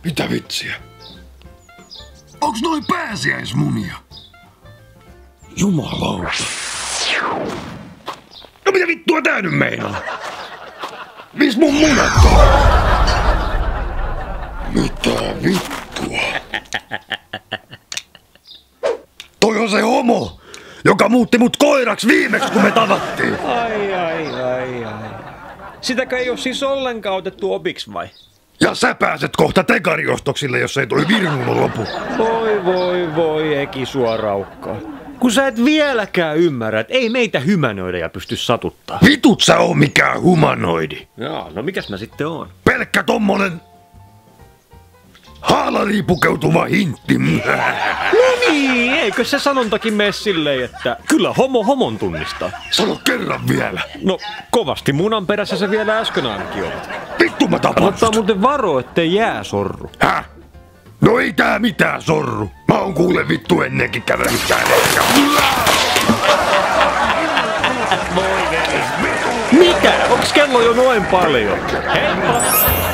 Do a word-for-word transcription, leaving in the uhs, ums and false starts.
Mitä vitsiä? Onks noin pääsiäismunia? Jumalauta. No mitä vittua tää nyt meinaa? Mis mun munat on? Mitä vittua? Toi on se homo, joka muutti mut koiraksi viimeksi kun me tavattiin. Ai ai ai ai. Sitäkö ei oo siis ollenkaan otettu opiksi vai? Ja sä pääset kohta tekariostoksille, jos ei toi virnuun lopu. Voi voi voi Eki sua raukkaa. Kun sä et vieläkään ymmärrä, että ei meitä hymänöidä pysty satuttaa. Vitut sä oo mikään humanoidi. Joo, no mikäs mä sitten oon? Pelkkä tommonen haalariin pukeutuva hintti. No niin, eikö se sanontakin mene silleen, että kyllä homo homon tunnistaa? Sano kerran vielä. No kovasti munan perässä se vielä äsken ainakin olet. Vittu mä tapan Mutta sut. muuten varo, ettei jää sorru. Häh? No ei tää mitään sorru. Mä oon kuule vittu ennenkin kävellyt täällä. Mitä? Onks kello jo noin paljon? Heippa!